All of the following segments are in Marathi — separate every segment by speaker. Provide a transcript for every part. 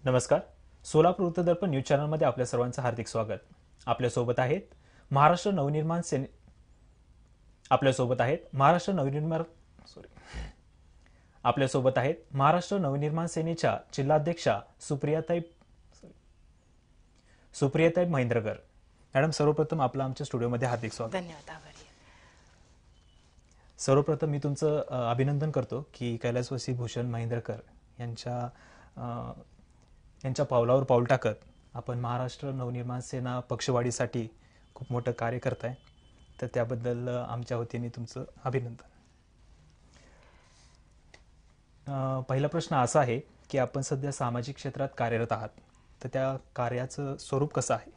Speaker 1: नमस्कार. सोलापूर वृत्त दर्पण न्यूज चॅनलमध्ये आपल्या सर्वांचं हार्दिक स्वागत. आपल्यासोबत आहेत महाराष्ट्र नवनिर्माण सेने आपल्यासोबत आहेत महाराष्ट्र नवनिर्माण सॉरी आपल्यासोबत आहेत महाराष्ट्र नवनिर्माण सेनेच्या जिल्हाध्यक्षा सुप्रियाताई महेंद्रकर. मॅडम, सर्वप्रथम आपलं आमच्या स्टुडिओमध्ये हार्दिक स्वागत.
Speaker 2: धन्यवाद. आभारी.
Speaker 1: सर्वप्रथम मी तुमचं अभिनंदन करतो की कैलासवासी भूषण महेंद्रकर यांच्या पावलावर पाऊल टाकत आपण महाराष्ट्र नवनिर्माण सेना पक्षवाढीसाठी खूप मोठं कार्य करताय. तर त्याबद्दल आमच्या वतीने तुमचं अभिनंदन. पहिला प्रश्न असा आहे की आपण सध्या सामाजिक क्षेत्रात कार्यरत आहात, तर त्या कार्याचं स्वरूप कसं आहे?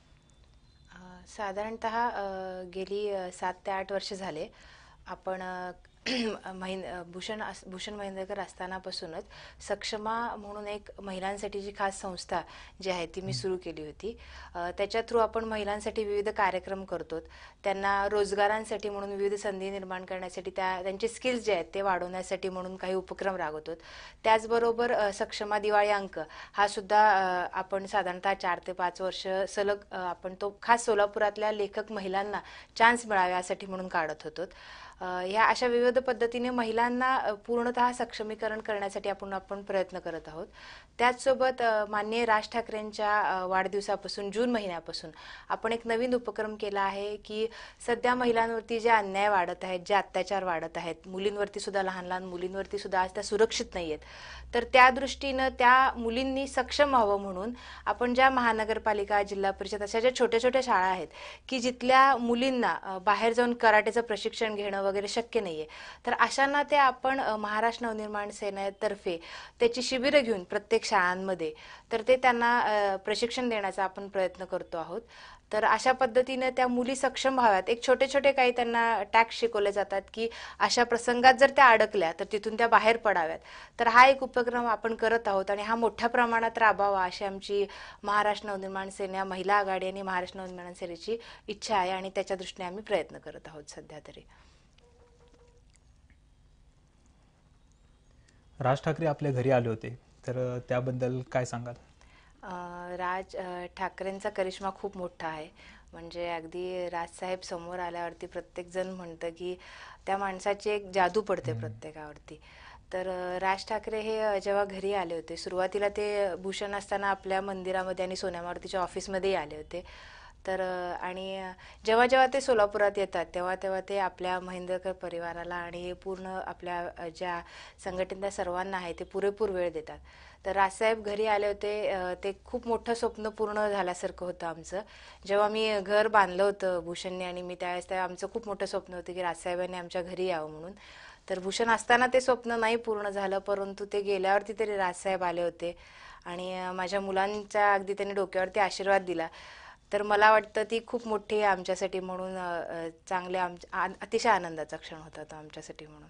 Speaker 2: साधारणतः गेली 7 ते 8 वर्ष झाले आपण भूषण महेंद्रकर असतानापासूनच सक्षमा म्हणून एक महिलांसाठीची खास संस्था जी आहे ती मी सुरू केली होती. त्याच्या थ्रू आपण महिलांसाठी विविध कार्यक्रम करतो. त्यांना रोजगारांसाठी म्हणून विविध संधी निर्माण करण्यासाठी त्यांचे स्किल्स जे आहेत ते वाढवण्यासाठी म्हणून काही उपक्रम राबवतो. त्याचबरोबर सक्षमा दिवाळी अंक हा सुद्धा आपण साधारणतः 4 ते 5 वर्ष सलग आपण तो खास सोलापुरातल्या लेखक महिलांना चान्स मिळावा यासाठी म्हणून काढत होतो. या अशा विविध पद्धतीने महिलांना पूर्णतः सक्षमीकरण करण्यासाठी आपण प्रयत्न करत आहोत. त्याचसोबत माननीय राज ठाकरेंच्या वाढदिवसापासून जून महिन्यापासून आपण एक नवीन उपक्रम केला आहे की सध्या महिलांवरती जे अन्याय वाढत आहेत, जे अत्याचार वाढत आहेत, मुलींवरती सुद्धा, लहान लहान मुलींवरती सुद्धा आज त्या सुरक्षित नाहीयेत. तर त्या दृष्टीनं त्या मुलींनी सक्षम व्हावं म्हणून आपण ज्या महानगरपालिका, जिल्हा परिषद अशा ज्या छोट्या छोट्या शाळा आहेत की जिथल्या मुलींना बाहेर जाऊन कराटेचं प्रशिक्षण घेणं वगैरे शक्य नाहीये, तर अशांना ते आपण महाराष्ट्र नवनिर्माण सेनेतर्फे त्याची शिबिरं घेऊन प्रत्येक शाळांमध्ये तर ते त्यांना प्रशिक्षण देण्याचा आपण प्रयत्न करतो आहोत. तर अशा पद्धतीने त्या मुली सक्षम व्हाव्यात. एक छोटे छोटे काही त्यांना टॅक्स शिकवले जातात की अशा प्रसंगात जर त्या अडकल्या तर तिथून त्या बाहेर पडाव्यात. तर हा एक उपक्रम आपण करत आहोत आणि हा मोठ्या प्रमाणात राबवावा अशी आमची महाराष्ट्र नवनिर्माण सेना महिला आघाडी आणि महाराष्ट्र नवनिर्माण सेनेची इच्छा आहे आणि त्याच्या दृष्टीने आम्ही प्रयत्न करत आहोत सध्या तरी.
Speaker 1: राज ठाकरे आपल्या घरी आले होते, तर त्याबद्दल काय सांगाल?
Speaker 2: राज ठाकरेंचा करिश्मा खूप मोठा आहे. म्हणजे अगदी राजसाहेब समोर आल्यावरती प्रत्येक जण म्हणतं की त्या माणसाची एक जादू पडते प्रत्येकावरती. तर राज ठाकरे हे जेव्हा घरी आले होते, सुरुवातीला ते भूषण असताना आपल्या मंदिरामध्ये आणि सोन्या मारुतीच्या ऑफिसमध्येही आले होते. तर आणि जेव्हा जेव्हा ते सोलापुरात येतात तेव्हा तेव्हा ते आपल्या महेंद्रकर परिवाराला आणि पूर्ण आपल्या ज्या संघटनेच्या सर्वांना आहे ते पुरेपूर वेळ देतात. तर राजसाहेब घरी आले होते, ते खूप मोठं स्वप्न पूर्ण झाल्यासारखं होतं आमचं. जेव्हा मी घर बांधलं होतं भूषणने आणि मी त्यावेळेस आमचं खूप मोठं स्वप्न होतं की राजसाहेबांनी आमच्या घरी यावं म्हणून. तर भूषण असताना ते स्वप्न नाही पूर्ण झालं, परंतु ते गेल्यावरती तरी राजसाहेब आले होते आणि माझ्या मुलांच्या अगदी त्यांनी डोक्यावरती आशीर्वाद दिला. तर मला वाटतं ती खूप मोठी आमच्यासाठी म्हणून चांगले अतिशय आनंदाचा क्षण होता तो आमच्यासाठी म्हणून.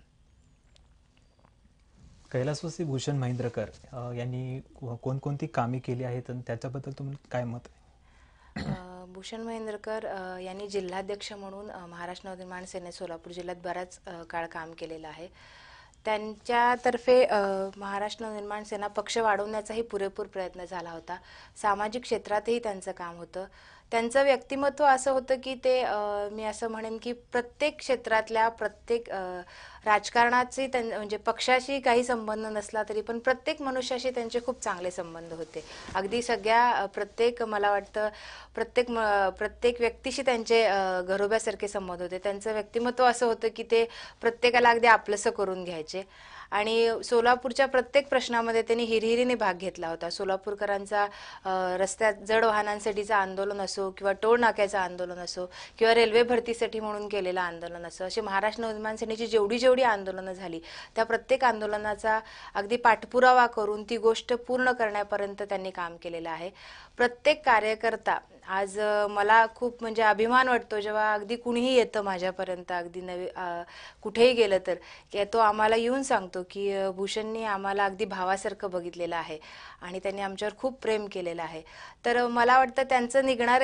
Speaker 1: कैलासवासी भूषण महेंद्रकर यांनी कोणकोणती कामे केली आहेत आणि त्याच्याबद्दल तुम्हाला काय मत आहे?
Speaker 2: भूषण महेंद्रकर यांनी जिल्हाध्यक्ष म्हणून महाराष्ट्र नवनिर्माण सेने सोलापूर जिल्ह्यात बराच काळ काम केलेलं आहे. त्यांच्यातर्फे महाराष्ट्र नवनिर्माण सेना पक्ष वाढवण्याचाही पुरेपूर प्रयत्न झाला होता. सामाजिक क्षेत्रातही त्यांचं काम होतं. त्यांचं व्यक्तिमत्व असं होतं की ते मी असं म्हणेन की प्रत्येक क्षेत्रातल्या प्रत्येक राजकारणाचे म्हणजे पक्षाशी काही संबंध नसला तरी पण प्रत्येक मनुष्याशी त्यांचे खूप चांगले संबंध होते. अगदी सगळ्या प्रत्येक मला वाटतं प्रत्येक व्यक्तीशी त्यांचे घरोब्यासारखे संबंध होते. त्यांचं व्यक्तिमत्व असं होतं की ते प्रत्येकाला अगदी आपलंसं करून घ्यायचे आणि सोलापूरच्या प्रत्येक प्रश्नामध्ये त्यांनी हिरहिरीने भाग घेतला होता. सोलापूरकरांचा रस्त्यात जड वाहनांसाठीचं आंदोलन असो किंवा टोल नाक्याचं आंदोलन असो किंवा रेल्वे भरतीसाठी म्हणून केलेलं आंदोलन असो, असे महाराष्ट्र नवनिर्माण सेनेची जेवढी आंदोलनं झाली त्या प्रत्येक आंदोलनाचा अगदी पाठपुरावा करून ती गोष्ट पूर्ण करण्यापर्यंत त्यांनी काम केलेलं आहे. प्रत्येक कार्यकर्ता आज मला खूप म्हणजे अभिमान वाटतो जेव्हा अगदी कुणीही येतं माझ्यापर्यंत, अगदी कुठेही गेलं तर की तो आम्हाला येऊन सांगतो की भूषणनी आम्हाला अगदी भावासारखं बघितलेलं आहे आणि त्यांनी आमच्यावर खूप प्रेम केलेलं आहे. तर मला वाटतं त्यांचं निघणारं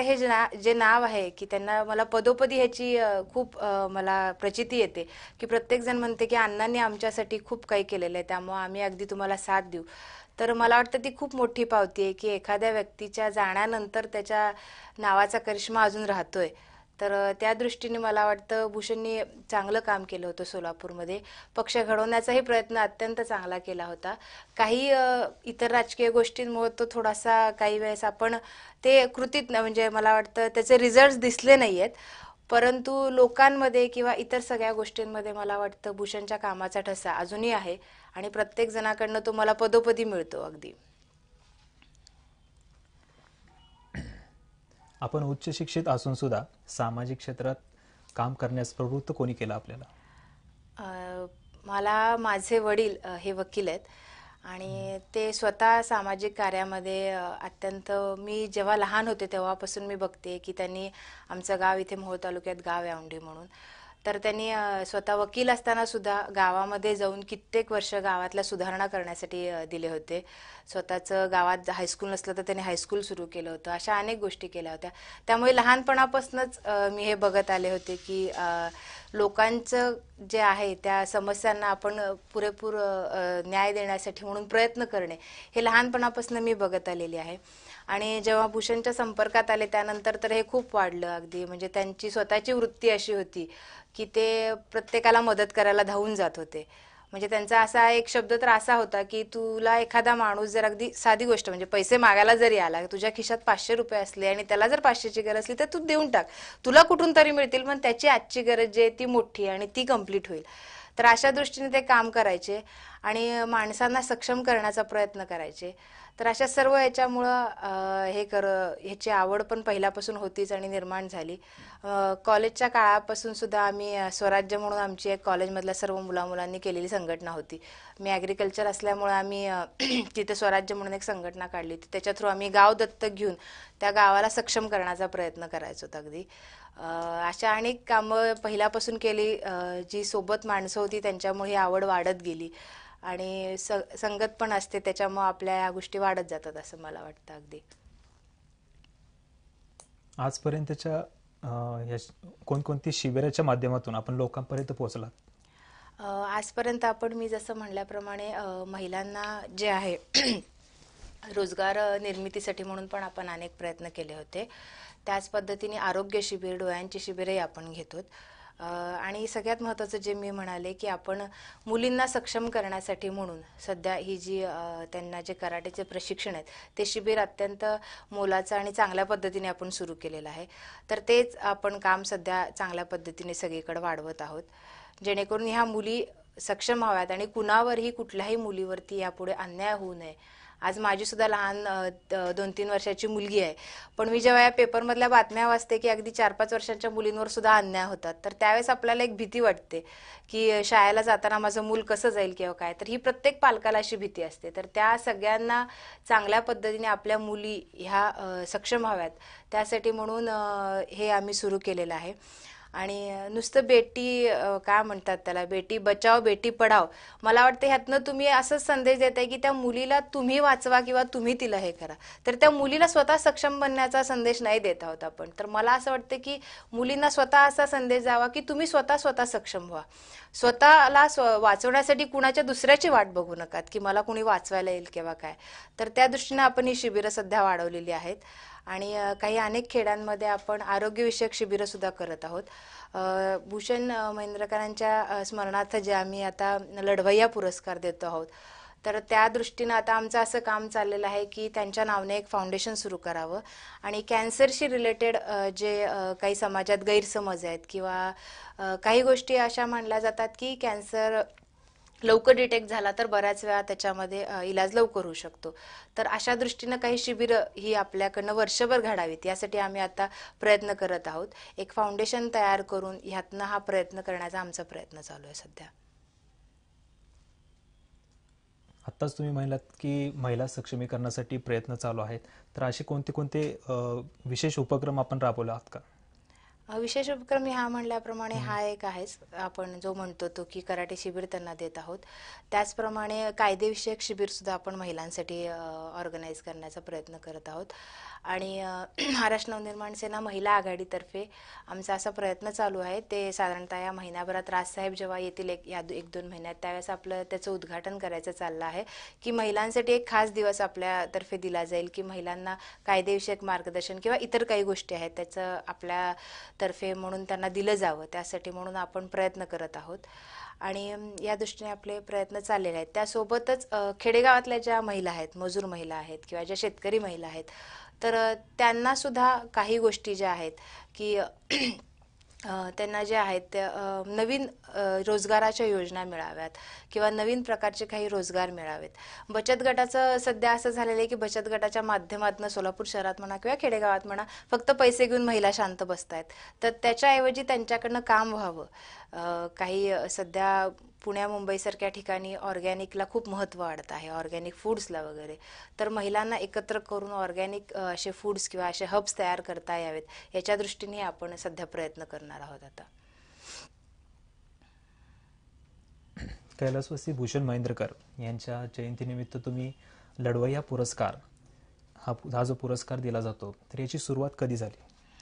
Speaker 2: हे जे नाव आहे की त्यांना मला पदोपदी ह्याची खूप मला प्रचिती येते की प्रत्येक जण म्हणते की अण्णांनी आमच्यासाठी खूप काही केलेलं आहे, त्यामुळे आम्ही अगदी तुम्हाला साथ देऊ. तर मला वाटतं ती खूप मोठी पावती आहे की एखाद्या व्यक्तीच्या जाण्यानंतर त्याच्या नावाचा करिश्मा अजून राहतोय. तर त्या दृष्टीने मला वाटतं भूषणनी चांगलं काम केलं होतं सोलापूरमध्ये. पक्ष घडवण्याचाही प्रयत्न अत्यंत चांगला केला होता. काही इतर राजकीय गोष्टींमुळे तो थोडासा काही वेळेस आपण ते कृतीत म्हणजे मला वाटतं त्याचे रिझल्ट दिसले नाहीयेत, परंतु लोकांमध्ये किंवा इतर सगळ्या गोष्टींमध्ये मला वाटतं भूषणच्या कामाचा ठसा अजूनही आहे आणि प्रत्येक जणाकडनं तो मला पदोपदी मिळतो अगदी.
Speaker 1: आपण उच्च शिक्षित असून सुद्धा सामाजिक क्षेत्रात काम करण्यास प्रवृत्त कोणी केलं आपल्याला?
Speaker 2: मला माझे वडील हे वकील आहेत आणि ते स्वतः सामाजिक कार्यामध्ये अत्यंत, मी जेव्हा लहान होते तेव्हापासून मी बघते की त्यांनी आमचं गाव इथे मोहोळ तालुक्यात गाव आहे औंढी म्हणून, तर त्यांनी स्वतः वकील असताना सुद्धा गावामध्ये जाऊन कित्येक वर्ष गावातल्या सुधारणा करण्यासाठी दिले होते. स्वतःचं गावात हायस्कूल नसलं तर त्यांनी हायस्कूल सुरू केलं होतं. अशा अनेक गोष्टी केल्या होत्या. त्यामुळे लहानपणापासूनच मी हे बघत आले होते की लोकांचं जे आहे त्या समस्यांना आपण पुरेपूर न्याय देण्यासाठी म्हणून प्रयत्न करणे हे लहानपणापासून मी बघत आलेली आहे. आणि जेव्हा भूषणच्या संपर्कात आले त्यानंतर तर हे खूप वाढलं अगदी. म्हणजे त्यांची स्वतःची वृत्ती अशी होती की ते प्रत्येकाला मदत करायला धावून जात होते. म्हणजे त्यांचा असा एक शब्द तर असा होता की तुला एखादा माणूस जर अगदी साधी गोष्ट म्हणजे पैसे मागायला जरी आला, तुझ्या खिशात 500 रुपये असले आणि त्याला जर 500ची गरज असली तर तू देऊन टाक, तुला कुठून तरी मिळतील, पण त्याची आजची गरज जी आहे ती मोठी आणि ती कंप्लीट होईल. तर अशा दृष्टीने ते काम करायचे आणि माणसांना सक्षम करण्याचा प्रयत्न करायचे. तर अशा सर्व याच्यामुळं ह्याची आवड पण पहिल्यापासून होतीच आणि निर्माण झाली. कॉलेजच्या काळापासून सुद्धा आम्ही स्वराज्य म्हणून आमची एक कॉलेजमधल्या सर्व मुलामुलांनी केलेली संघटना होती. मी ॲग्रिकल्चर असल्यामुळे आम्ही तिथे स्वराज्य म्हणून एक संघटना काढली होती. त्याच्या थ्रू आम्ही गाव दत्तक घेऊन त्या गावाला सक्षम करण्याचा प्रयत्न करायचो अगदी. अशा अनेक कामं पहिल्यापासून केली. जी सोबत माणसं होती त्यांच्यामुळे ही आवड वाढत गेली आणि संगत पण असते त्याच्यामुळे आपल्या या गोष्टी वाढत जातात असं मला वाटतं अगदी.
Speaker 1: आजपर्यंतच्या कोणकोणती शिबिराच्या माध्यमातून आपण लोकांपर्यंत पोहोचलात?
Speaker 2: आजपर्यंत आपण मी जसं म्हणल्याप्रमाणे महिलांना जे आहे रोजगार निर्मितीसाठी म्हणून पण आपण अनेक प्रयत्न केले होते. त्याच पद्धतीने आरोग्य शिबिर, डोळ्यांची शिबिरही आपण घेतो. आणि सगळ्यात महत्त्वाचं जे मी म्हणाले की आपण मुलींना सक्षम करण्यासाठी म्हणून सध्या ही जी त्यांना जे कराटेचे प्रशिक्षण आहेत ते शिबिर अत्यंत मोलाचं आणि चांगल्या पद्धतीने आपण सुरू केलेलं आहे. तर तेच आपण काम सध्या चांगल्या पद्धतीने सगळीकडे वाढवत आहोत, जेणेकरून ह्या मुली सक्षम व्हाव्यात आणि कुणावरही कुठल्याही मुलीवरती यापुढे अन्याय होऊ नये. आज माझी सुद्धा लहान 2-3 वर्षाची मुलगी आहे, पण मी जेव्हा या पेपरमधल्या बातम्या वाचते की अगदी 4-5 वर्षांच्या मुलींवर सुद्धा अन्याय होतात, तर त्यावेळेस आपल्याला एक भीती वाटते की शाळेला जाताना माझं मूल कसं जाईल किंवा काय. तर ही प्रत्येक पालकाला अशी भीती असते. तर त्या सगळ्यांना चांगल्या पद्धतीने आपल्या मुली ह्या सक्षम व्हाव्यात त्यासाठी म्हणून हे आम्ही सुरू केलेलं आहे. आणि नुसतं बेटी काय म्हणतात त्याला, बेटी बचाव बेटी पढाव, मला वाटतं ह्यातनं तुम्ही असंच संदेश देताय की त्या मुलीला तुम्ही वाचवा किंवा तुम्ही तिला हे करा, तर त्या मुलीला स्वतः सक्षम बनण्याचा संदेश नाही देत आहोत आपण. तर मला असं वाटतं की मुलींना स्वतः असा संदेश द्यावा की तुम्ही स्वतः सक्षम व्हा. स्वतःला वाचवण्यासाठी कुणाच्या दुसऱ्याची वाट बघू नका की मला कुणी वाचवायला येईल किंवा काय. तर त्या दृष्टीने आपण ही शिबिरं सध्या वाढवलेली आहेत आणि काही अनेक खेड्यांमध्ये आपण आरोग्यविषयक शिबिरं सुद्धा करत आहोत. भूषण महेंद्रकरांच्या स्मरणार्थ जे आम्ही आता लढवय्या पुरस्कार देतो आहोत, तर त्या दृष्टीनं आता आमचं असं काम चाललेलं आहे की त्यांच्या नावाने एक फाउंडेशन सुरू करावं आणि कॅन्सरशी रिलेटेड जे काही समाजात गैरसमज आहेत किंवा काही गोष्टी अशा मानल्या जातात की कॅन्सर लवकर डिटेक्ट झाला तर बऱ्याच वेळा त्याच्यामध्ये इलाज लवकर होऊ शकतो. तर अशा दृष्टीनं काही शिबिरं ही आपल्याकडनं वर्षभर घडावीत यासाठी आम्ही आता प्रयत्न करत आहोत. एक फाउंडेशन तयार करून ह्यातनं हा प्रयत्न करण्याचा आमचा प्रयत्न चालू आहे सध्या.
Speaker 1: आत्ताच तुम्ही म्हणालात की महिला सक्षमीकरणासाठी प्रयत्न चालू आहेत, तर असे कोणते कोणते विशेष उपक्रम आपण राबवले आहात का?
Speaker 2: विशेष उपक्रम ह्या म्हणल्याप्रमाणे हा एक आहेच. आपण जो म्हणतो तो की कराटे शिबिर त्यांना देत आहोत. त्याचप्रमाणे कायदेविषयक शिबिर सुद्धा आपण महिलांसाठी ऑर्गनाईज करण्याचा प्रयत्न करत आहोत. आणि महाराष्ट्र नवनिर्माण सेना महिला आघाडीतर्फे आमचा असा प्रयत्न चालू आहे. ते साधारणतः या महिन्याभरात राजसाहेब जेव्हा येतील एक दोन महिन्यात, त्यावेळेस आपलं त्याचं उद्घाटन करायचं चाललं आहे की महिलांसाठी एक खास दिवस आपल्यातर्फे दिला जाईल की महिलांना कायदेविषयक मार्गदर्शन किंवा इतर काही गोष्टी आहेत त्याचं आपल्यातर्फे म्हणून त्यांना दिलं जावं, त्यासाठी म्हणून आपण प्रयत्न करत आहोत. आणि या दृष्टीने आपले प्रयत्न चाललेले आहेत. त्यासोबतच खेडेगावातल्या ज्या महिला आहेत, मजूर महिला आहेत किंवा ज्या शेतकरी महिला आहेत, तर त्यांना सुद्धा काही गोष्टी ज्या आहेत की त्यांना जे आहेत त्या नवीन रोजगाराच्या योजना मिळाव्यात किंवा नवीन प्रकारचे काही रोजगार मिळावेत. बचत गटाचं सध्या असं झालेलं आहे की बचत गटाच्या माध्यमातून सोलापूर शहरात म्हणा किंवा खेडेगावात म्हणा फक्त पैसे घेऊन महिला शांत बसतायत. तर त्याच्याऐवजी त्यांच्याकडनं काम व्हावं. काही सध्या पुण्या मुंबईसारख्या ठिकाणी ऑर्गॅनिकला खूप महत्त्व वाढत आहे, ऑर्गॅनिक फूड्सला वगैरे. तर महिलांना एकत्र करून ऑर्गॅनिक असे फूड्स किंवा असे हब्स तयार करता यावेत, याच्या दृष्टीने आपण सध्या प्रयत्न करणार आहोत. आता
Speaker 1: कैलासवासी भूषण महेंद्रकर यांच्या जयंतीनिमित्त तुम्ही लढवय्या पुरस्कार हा जो पुरस्कार दिला जातो, तर याची सुरुवात कधी झाली?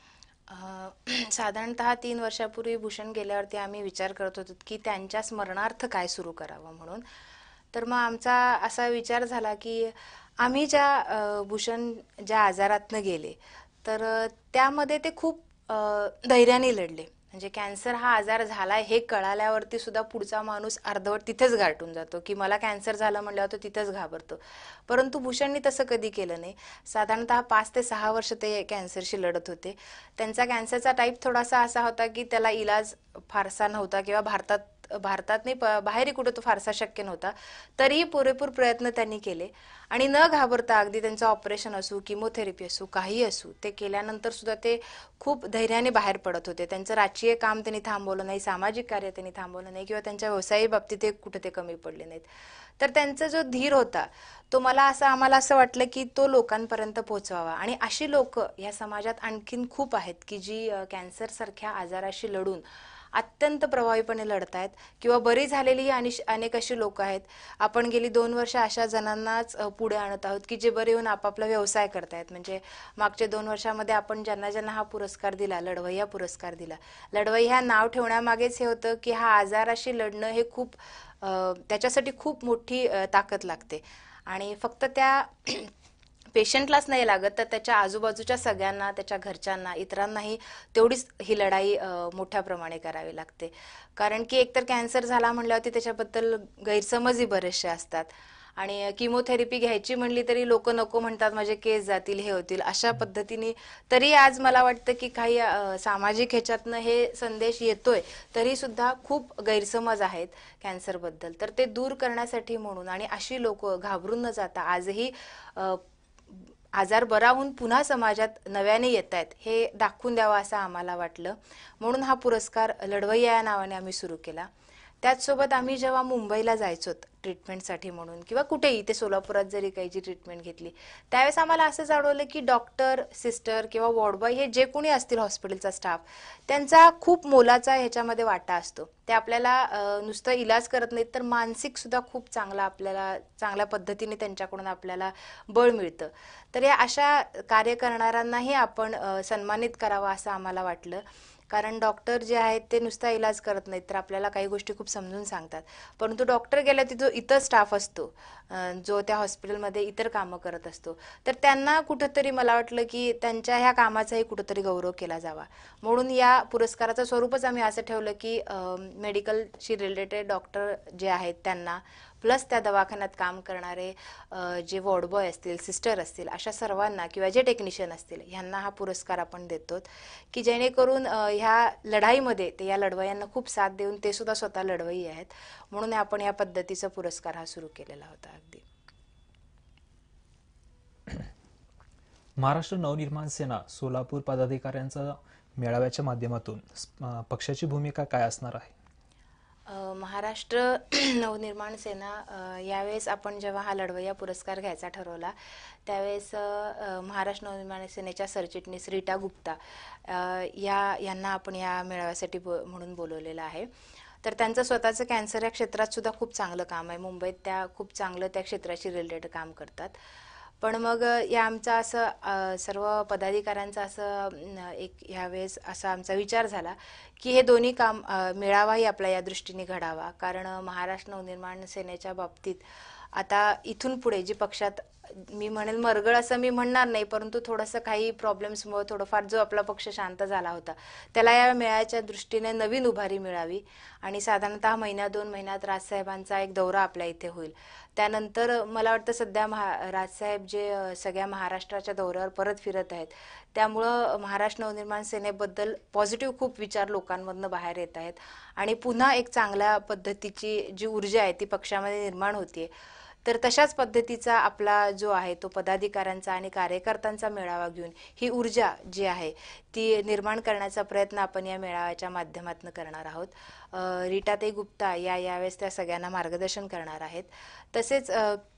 Speaker 2: साधारणतः 3 वर्षापूर्वी भूषण गेल्यावरती आम्ही विचार करत होतो की त्यांच्या स्मरणार्थ काय सुरू करावं म्हणून. तर मग आमचा असा विचार झाला की आम्ही ज्या भूषण ज्या आजारातनं गेले, तर त्यामध्ये ते खूप धैर्याने लढले. म्हणजे कॅन्सर हा आजार झाला हे कळाल्यावरती सुद्धा पुढचा माणूस अर्धवट तिथेच गाठून जातो की मला कॅन्सर झालं म्हणल्यावर तो तिथेच घाबरतो. परंतु भूषणनी तसं कधी केलं नाही. साधारणतः 5 ते 6 वर्ष ते कॅन्सरशी लढत होते. त्यांचा कॅन्सरचा टाईप थोडासा असा होता की त्याला इलाज फारसा नव्हता किंवा भारतात नाही बाहेरही कुठं तो फारसा शक्य नव्हता. तरीही पुरेपूर प्रयत्न त्यांनी केले आणि न घाबरता अगदी त्यांचं ऑपरेशन असू, किमोथेरपी असू, काही असू, ते केल्यानंतर सुद्धा ते खूप धैर्याने बाहेर पडत होते. त्यांचं राजकीय काम त्यांनी थांबवलं नाही, सामाजिक कार्य त्यांनी थांबवलं नाही किंवा त्यांच्या व्यवसायी बाबतीत ते कुठे ते कमी पडले नाहीत. तर त्यांचा जो धीर होता तो आम्हाला असं वाटलं की तो लोकांपर्यंत पोहोचवावा. आणि अशी लोक या समाजात आणखीन खूप आहेत की जी कॅन्सर सारख्या आजाराशी लढून अत्यंत प्रभावीपणे लढतायत किंवा बरी झालेली अनेक अशी लोक आहेत. आपण गेली 2 वर्ष अशा जणांनाच पुढे आणत आहोत की जे बरे येऊन आपापला व्यवसाय करतायत. म्हणजे मागच्या 2 वर्षामध्ये आपण ज्यांना ज्यांना हा पुरस्कार दिला, लढवय्या पुरस्कार दिला, लढवय्या नाव ठेवण्यामागेच हे होतं की हा आजाराशी लढणं हे खूप त्याच्यासाठी खूप मोठी ताकद लागते. आणि फक्त त्या पेशंटलाच नाही लागत, तर त्याच्या आजूबाजूच्या सगळ्यांना, त्याच्या घरच्यांना, इतरांनाही तेवढीच ही लढाई मोठ्या प्रमाणे करावी लागते. कारण की एकतर कॅन्सर झाला म्हणल्यावरती त्याच्याबद्दल गैरसमजही बरेचसे असतात. आणि किमोथेरपी घ्यायची म्हणली तरी लोक नको म्हणतात, माझे केस जातील, हे होतील, अशा पद्धतीने. तरी आज मला वाटतं की काही सामाजिक ह्याच्यातनं हे संदेश येतोय, तरी सुद्धा खूप गैरसमज आहेत कॅन्सरबद्दल. तर ते दूर करण्यासाठी म्हणून आणि अशी लोक घाबरून न जाता आजही आजार बरा होऊन पुन्हा समाजात नव्याने येत आहेत हे दाखवून द्यावं असं आम्हाला वाटलं. म्हणून हा पुरस्कार लढवय्या या नावाने आम्ही सुरू केला. त्याचसोबत आम्ही जेव्हा मुंबईला जायचो ट्रीटमेंटसाठी म्हणून किंवा कुठेही, ते सोलापुरात जरी काही जी ट्रीटमेंट घेतली, त्यावेळेस आम्हाला असं जाणवलं की डॉक्टर, सिस्टर किंवा वॉर्डबॉय हे जे कोणी असतील हॉस्पिटलचा स्टाफ, त्यांचा खूप मोलाचा ह्याच्यामध्ये वाटा असतो. ते आपल्याला नुसतं इलाज करत नाहीत, तर मानसिक सुद्धा खूप चांगल्या पद्धतीने त्यांच्याकडून आपल्याला बळ मिळतं. तर या अशा कार्य करणाऱ्यांनाही आपण सन्मानित करावं असं आम्हाला वाटलं. कारण डॉक्टर जे आहेत ते नुसता इलाज करत नाहीत, तर आपल्याला काही गोष्टी खूप समजून सांगतात. परंतु डॉक्टर गेला तिथं इतर स्टाफ असतो जो त्या हॉस्पिटलमध्ये इतर कामं करत असतो, तर त्यांना कुठंतरी मला वाटलं की त्यांच्या ह्या कामाचाही कुठंतरी गौरव केला जावा. म्हणून या पुरस्काराचं स्वरूपच आम्ही असं ठेवलं की मेडिकलशी रिलेटेड डॉक्टर जे आहेत त्यांना, प्लस त्या दवाखान्यात काम करणारे जे वॉर्डबॉय असतील, सिस्टर असतील, अशा सर्वांना किंवा जे टेक्निशियन असतील ह्यांना हा पुरस्कार आपण देतो की जेणेकरून ह्या लढाईमध्ये ते या लढवय्यांना खूप साथ देऊन ते सुद्धा स्वतः लढवय्ये आहेत. म्हणून आपण या पद्धतीचा पुरस्कार हा सुरू केलेला होता. अगदी
Speaker 1: महाराष्ट्र नवनिर्माण सेना सोलापूर पदाधिकाऱ्यांचा मेळाव्याच्या माध्यमातून पक्षाची भूमिका काय असणार आहे?
Speaker 2: महाराष्ट्र नवनिर्माण सेना यावेळेस आपण जेव्हा हा लढवय्या पुरस्कार घ्यायचा ठरवला त्यावेळेस महाराष्ट्र नवनिर्माण सेनेच्या सरचिटणीस रीटा गुप्ता यांना आपण या मेळाव्यासाठी म्हणून बोलवलेलं आहे. तर त्यांचं स्वतःचं कॅन्सर या क्षेत्रात सुद्धा खूप चांगलं काम आहे. मुंबईत त्या खूप चांगलं त्या क्षेत्राशी रिलेटेड काम करतात. पण मग या आमचा असं सर्व पदाधिकाऱ्यांचा असं एक ह्यावेळेस असा आमचा विचार झाला की हे दोन्ही काम मेळावाही आपला या दृष्टीने घडावा. कारण महाराष्ट्र नवनिर्माण सेनेच्या बाबतीत आता इथून पुढे जी पक्षात मी म्हणेल मरगळ असं मी म्हणणार नाही, परंतु थोडंसं काही प्रॉब्लेम्समुळे थोडंफार जो आपला पक्ष शांत झाला होता त्याला या मेळाव्याच्या दृष्टीने नवीन उभारी मिळावी. आणि साधारणतः महिन्या 2 महिन्यात राजसाहेबांचा एक दौरा आपल्या इथे होईल. त्यानंतर मला वाटतं सध्या राजसाहेब जे सगळ्या महाराष्ट्राच्या दौऱ्यावर परत फिरत आहेत त्यामुळं महाराष्ट्र नवनिर्माण सेनेबद्दल पॉझिटिव्ह खूप विचार लोकांमधनं बाहेर येत आहेत आणि पुन्हा एक चांगल्या पद्धतीची जी ऊर्जा आहे ती पक्षामध्ये निर्माण होतीये. तर तशाच पद्धतीचा आपला जो आहे तो पदाधिकाऱ्यांचा आणि कार्यकर्त्यांचा मेळावा घेऊन ही ऊर्जा जी आहे ती निर्माण करण्याचा प्रयत्न आपण या मेळाव्याच्या माध्यमातून करणार आहोत. रीटाताई गुप्ता यावेळेस त्या सगळ्यांना मार्गदर्शन करणार आहेत. तसेच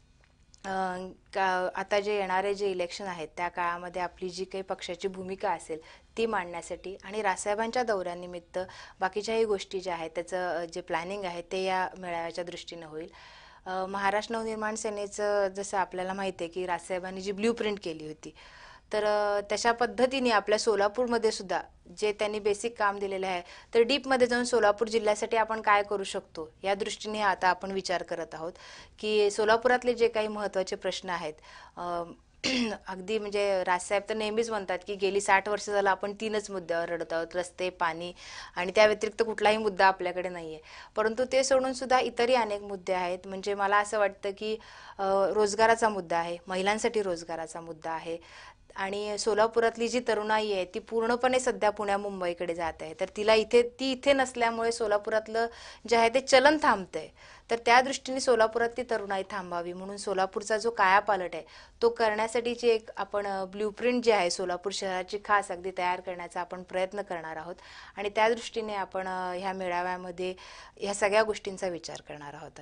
Speaker 2: आता जे येणारे जे इलेक्शन आहेत त्या काळामध्ये आपली जी काही पक्षाची भूमिका असेल ती मांडण्यासाठी आणि राजसाहेबांच्या दौऱ्यानिमित्त बाकीच्याही गोष्टी ज्या आहेत त्याचं जे प्लॅनिंग आहे ते या मेळाव्याच्या दृष्टीने होईल. महाराष्ट्र नवनिर्माण सेनेचं जसं आपल्याला माहिती आहे की राजसाहेबांनी जी ब्ल्यूप्रिंट केली होती तर तशा पद्धतीने आपल्या सोलापूरमध्ये सुद्धा जे त्यांनी बेसिक काम दिलेलं आहे तर डीपमध्ये जाऊन सोलापूर जिल्ह्यासाठी आपण काय करू शकतो या दृष्टीने आता आपण विचार करत आहोत की सोलापुरातले जे काही महत्त्वाचे प्रश्न आहेत अगदी म्हणजे राजसाहेब तर नेहमीच म्हणतात की गेली 60 वर्ष झालं आपण 3च मुद्द्यावर रडत आहोत, रस्ते, पाणी आणि त्या व्यतिरिक्त कुठलाही मुद्दा आपल्याकडे नाहीये. परंतु ते सोडून सुद्धा इतरही अनेक मुद्दे आहेत. म्हणजे मला असं वाटतं की रोजगाराचा मुद्दा आहे, महिलांसाठी रोजगाराचा मुद्दा आहे आणि सोलापुरातली जी तरुणाई आहे ती पूर्णपणे सध्या पुण्या मुंबईकडे जात आहे. तर ती इथे नसल्यामुळे सोलापुरातलं जे आहे ते चलन थांबतंय. तर त्या दृष्टीने सोलापुरात ती तरुणाई थांबावी म्हणून सोलापूरचा जो कायापालट आहे तो करण्यासाठीची एक आपण ब्ल्यूप्रिंट जी आहे सोलापूर शहराची खास अगदी तयार करण्याचा आपण प्रयत्न करणार आहोत आणि त्या दृष्टीने आपण ह्या मेळाव्यामध्ये ह्या सगळ्या गोष्टींचा विचार करणार आहोत.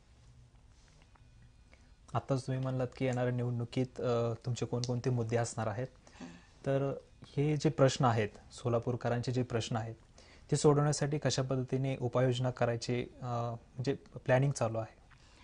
Speaker 1: आताच तुम्ही म्हणलात की येणाऱ्या निवडणुकीत तुमचे कोणकोणते मुद्दे असणार आहेत. तर हे जे प्रश्न आहेत सोलापूरकरांचे जे प्रश्न आहेत ते सोडवण्यासाठी कशा पद्धतीने उपाययोजना करायची म्हणजे प्लॅनिंग चालू आहे?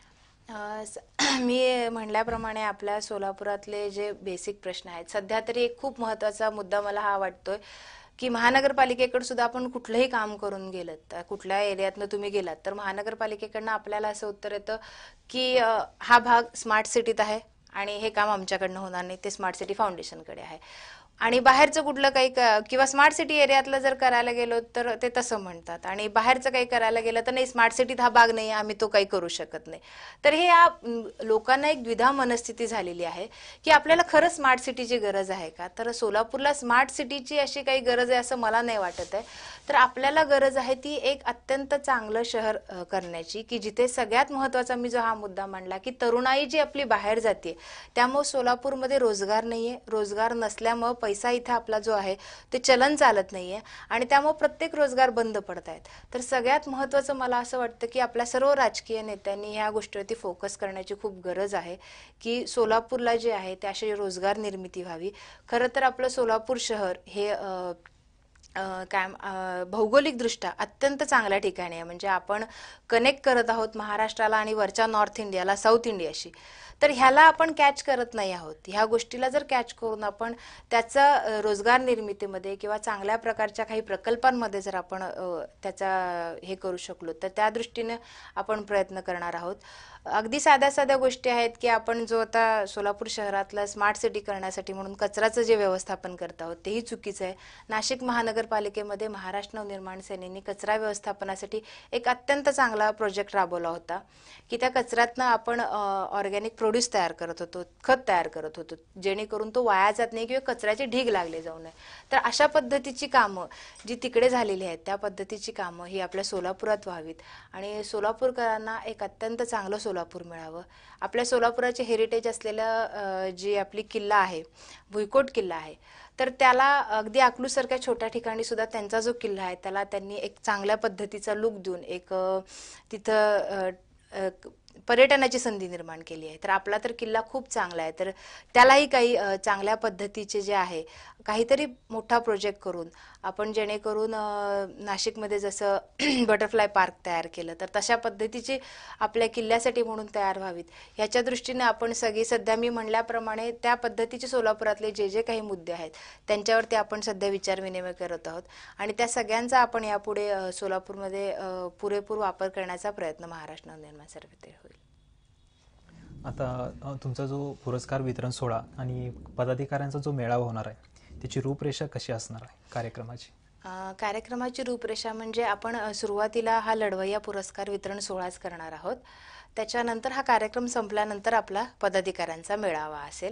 Speaker 2: मी म्हणल्याप्रमाणे आपल्या सोलापुरातले जे बेसिक प्रश्न आहेत सध्या तरी एक खूप महत्त्वाचा मुद्दा मला हा वाटतोय की महानगरपालिकेकडे सुद्धा आपण कुठलंही काम करून गेलं तर कुठल्या एरियातनं तुम्ही गेलात तर महानगरपालिकेकडनं आपल्याला असं उत्तर येतं की हा भाग स्मार्ट सिटीत आहे आणि हे काम आमच्याकडनं होणार नाही, ते स्मार्ट सिटी फाउंडेशनकडे आहे. आणि बाहेरचं कुठलं काही किंवा स्मार्ट सिटी एरियातलं जर करायला गेलो तर ते तसं म्हणतात आणि बाहेरचं काही करायला गेलं तर नाही स्मार्ट सिटीत हा भाग नाही, आम्ही तो काही करू शकत नाही. तर हे या लोकांना एक द्विधा मनस्थिती झालेली आहे की आपल्याला खरं स्मार्ट सिटीची गरज आहे का? तर सोलापूरला स्मार्ट सिटीची अशी काही गरज आहे असं मला नाही वाटत आहे. तर आपल्याला गरज आहे ती एक अत्यंत चांगलं शहर करण्याची की जिथे सगळ्यात महत्त्वाचा मी जो हा मुद्दा मांडला की तरुणाई जी आपली बाहेर जाते त्यामुळे सोलापूरमध्ये रोजगार नाहीये, रोजगार नसल्यामुळे पैसा इथे आपला जो आहे ते चलन चालत नाहीये आणि त्यामुळे प्रत्येक रोजगार बंद पडत आहेत. तर सगळ्यात महत्त्वाचं मला असं वाटतं की आपल्या सर्व राजकीय नेत्यांनी ह्या गोष्टीवरती फोकस करण्याची खूप गरज आहे की सोलापूरला जे आहे ते अशी रोजगार निर्मिती व्हावी. खरं तर आपलं सोलापूर शहर हे भौगोलिकदृष्ट्या अत्यंत चांगल्या ठिकाणी आहे. म्हणजे आपण कनेक्ट करत आहोत महाराष्ट्राला आणि वरच्या नॉर्थ इंडियाला साऊथ इंडियाशी. तर ह्याला आपण कॅच करत नाही आहोत. ह्या गोष्टीला जर कॅच करून आपण त्याचा रोजगार निर्मितीमध्ये किंवा चांगल्या प्रकारच्या काही प्रकल्पांमध्ये जर आपण त्याचा हे करू शकलो तर त्या दृष्टीने आपण प्रयत्न करणार आहोत. अगदी साध्या साध्या गोष्टी आहेत की आपण जो आता सोलापूर शहरातला स्मार्ट सिटी करण्यासाठी म्हणून कचऱ्याचं जे व्यवस्थापन करत आहोत तेही चुकीचं आहे. नाशिक महानगरपालिकेमध्ये महाराष्ट्र नवनिर्माण सेनेने कचरा व्यवस्थापनासाठी एक अत्यंत चांगला प्रोजेक्ट राबवला होता की त्या कचऱ्यातनं आपण ऑर्गॅनिक प्रोड्यूस तयार करत होतो, खत तयार करत होतो जेणेकरून तो वाया जात नाही किंवा कचऱ्याचे ढीग लागले जाऊ नये. तर अशा पद्धतीची कामं जी तिकडे झालेली आहेत त्या पद्धतीची कामं ही आपल्या सोलापुरात व्हावीत आणि सोलापूरकरांना एक अत्यंत चांगलं सोलापूर मिळावं. आपल्या सोलापुराचे हेरिटेज असलेलं जी आपली किल्ला आहे, भुईकोट किल्ला आहे, तर त्याला अगदी अकलूजसारख्या छोट्या ठिकाणी सुद्धा त्यांचा जो किल्ला आहे त्याला त्यांनी एक चांगल्या पद्धतीचा लुक देऊन एक तिथं पर्यटनाची संधी निर्माण केली आहे. तर आपला तर किल्ला खूप चांगला आहे, तर त्यालाही काही चांगल्या पद्धतीचे जे आहे काहीतरी मोठा प्रोजेक्ट करून आपण जेणेकरून नाशिकमध्ये जसं बटरफ्लाय पार्क तयार केलं तर तशा पद्धतीची आपल्या किल्ल्यासाठी म्हणून तयार व्हावीत ह्याच्या दृष्टीने आपण सगळी सध्या मी म्हणल्याप्रमाणे त्या पद्धतीचे सोलापुरातले जे जे काही मुद्दे आहेत त्यांच्यावरती आपण सध्या विचारविनिमय करत आहोत आणि त्या सगळ्यांचा आपण यापुढे सोलापूरमध्ये पुरेपूर वापर करण्याचा प्रयत्न महाराष्ट्र नवनिर्माण समितीकडे होईल.
Speaker 1: आता तुमचा जो पुरस्कार वितरण सोहळा आणि पदाधिकाऱ्यांचा जो मेळावा होणार आहे त्याची रूपरेषा कशी असणार आहे कार्यक्रमाची?
Speaker 2: कार्यक्रमाची रूपरेषा म्हणजे आपण सुरुवातीला हा लढवय्या पुरस्कार वितरण सोहळाच करणार आहोत. त्याच्यानंतर हा कार्यक्रम संपल्यानंतर आपला पदाधिकाऱ्यांचा मेळावा असेल.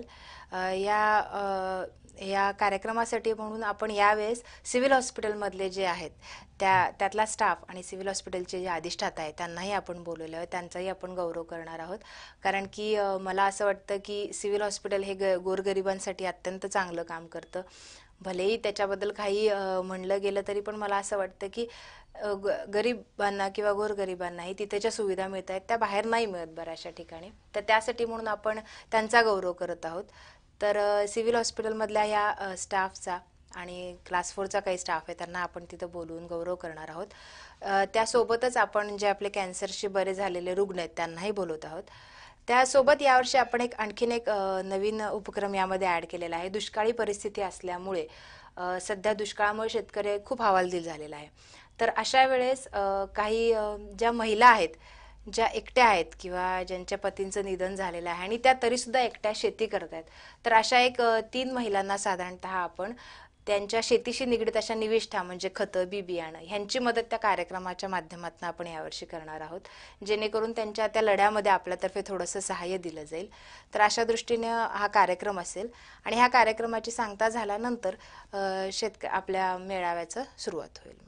Speaker 2: या कार्यक्रमासाठी म्हणून आपण यावेळेस सिव्हिल हॉस्पिटलमधले जे आहेत त्यातला स्टाफ आणि सिव्हिल हॉस्पिटलचे जे अधिष्ठाता आहेत त्यांनाही आपण बोलवलं आहे, त्यांचाही आपण गौरव करणार आहोत. कारण की मला असं वाटतं की सिव्हिल हॉस्पिटल हे गोरगरिबांसाठी अत्यंत चांगलं काम करतं. भलेही त्याच्याबद्दल काही म्हणलं गेलं तरी पण मला असं वाटतं की गरिबांना किंवा गोरगरिबांनाही तिथेच्या सुविधा मिळत आहेत त्या बाहेर नाही मिळत बऱ्याचशा ठिकाणी, तर त्यासाठी म्हणून आपण त्यांचा गौरव करत आहोत. तर सिव्हिल हॉस्पिटलमधल्या ह्या स्टाफचा आणि क्लास 4चा काही स्टाफ आहे त्यांना आपण तिथं बोलवून गौरव करणार आहोत. त्यासोबतच आपण जे आपले कॅन्सरशी बरे झालेले रुग्ण आहेत त्यांनाही बोलवत आहोत. त्यासोबत यावर्षी आपण आणखीन एक नवीन उपक्रम यामध्ये ॲड केलेला आहे. दुष्काळी परिस्थिती असल्यामुळे सध्या दुष्काळामुळे शेतकरी खूप हवालदिल झालेला आहे. तर अशा वेळेस काही ज्या महिला आहेत ज्या एकट्या आहेत किंवा ज्यांच्या पतींचं निधन झालेलं आहे आणि त्या तरीसुद्धा एकट्या शेती करत आहेत, तर अशा एक 3 महिलांना साधारणतः आपण त्यांच्या शेतीशी निगडीत अशा निविष्ठा म्हणजे खतं, बी बियाणं ह्यांची मदत त्या कार्यक्रमाच्या माध्यमातून आपण यावर्षी करणार आहोत, जेणेकरून त्यांच्या त्या लढ्यामध्ये आपल्यातर्फे थोडंसं सहाय्य दिलं जाईल. तर अशा दृष्टीने हा कार्यक्रम असेल आणि ह्या कार्यक्रमाची सांगता झाल्यानंतर आपल्या मेळाव्याचं सुरुवात होईल.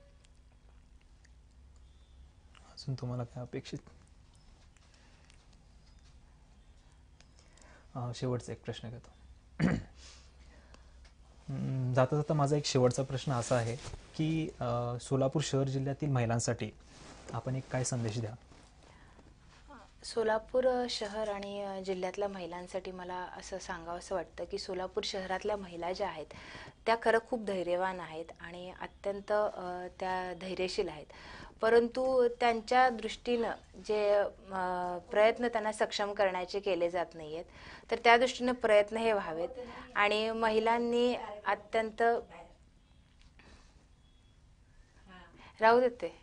Speaker 1: अजून तुम्हाला काय अपेक्षित? शेवटचा एक प्रश्न घेतो. जाता जाता माझा एक शेवटचा प्रश्न असा आहे की सोलापूर शहर जिल्ह्यातील महिलांसाठी आपण एक काय संदेश द्या?
Speaker 2: सोलापूर शहर आणि जिल्ह्यातल्या महिलांसाठी मला असं सांगावंसं वाटतं की सोलापूर शहरातल्या महिला ज्या आहेत त्या खरं खूप धैर्यवान आहेत आणि अत्यंत त्या धैर्यशील आहेत, परंतु त्यांच्या दृष्टीनं जे प्रयत्न त्यांना सक्षम करण्याचे केले जात नाही आहेत, तर त्या दृष्टीनं प्रयत्न हे व्हावेत आणि महिलांनी अत्यंत राहू देते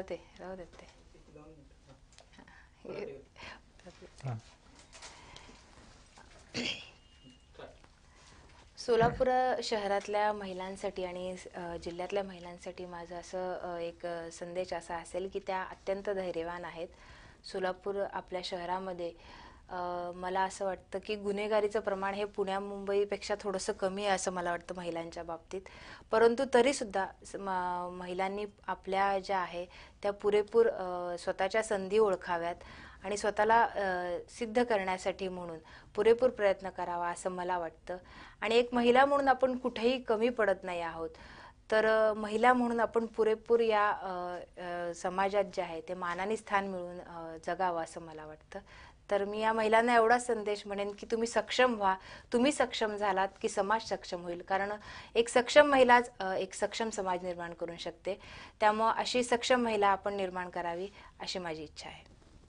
Speaker 2: सोलापूर शहरातल्या महिलांसाठी आणि जिल्ह्यातल्या महिलांसाठी माझं असं एक संदेश असा असेल की त्या अत्यंत धैर्यवान आहेत. सोलापूर आपल्या शहरामध्ये मला असं वाटतं की गुन्हेगारीचं प्रमाण हे पुण्या मुंबईपेक्षा थोडंसं कमी आहे असं मला वाटतं महिलांच्या बाबतीत, परंतु तरीसुद्धा महिलांनी आपल्या ज्या आहे त्या पुरेपूर स्वतःच्या संधी ओळखाव्यात आणि स्वतःला सिद्ध करण्यासाठी म्हणून पुरेपूर प्रयत्न करावा असं मला वाटतं. आणि एक महिला म्हणून आपण कुठेही कमी पडत नाही आहोत, तर महिला म्हणून आपण पुरेपूर या समाजात जे आहे ते मानाने स्थान मिळवून जगावं असं मला वाटतं. तर मी या महिलांना एवढाच संदेश म्हणेन की तुम्ही सक्षम व्हा. तुम्ही सक्षम झालात की समाज सक्षम होईल, कारण एक सक्षम महिलाच एक सक्षम समाज निर्माण करू शकते. त्यामुळे अशी सक्षम महिला आपण निर्माण करावी अशी माझी इच्छा आहे.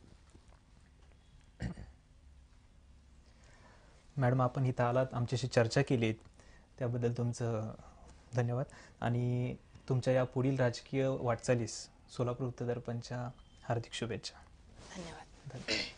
Speaker 1: मॅडम, आपण इथं आलात, आमच्याशी चर्चा केली, त्याबद्दल तुमचं धन्यवाद आणि तुमच्या या पुढील राजकीय वाटचालीस सोलापूर वृत्तदर्पणच्या हार्दिक शुभेच्छा.
Speaker 2: धन्यवाद.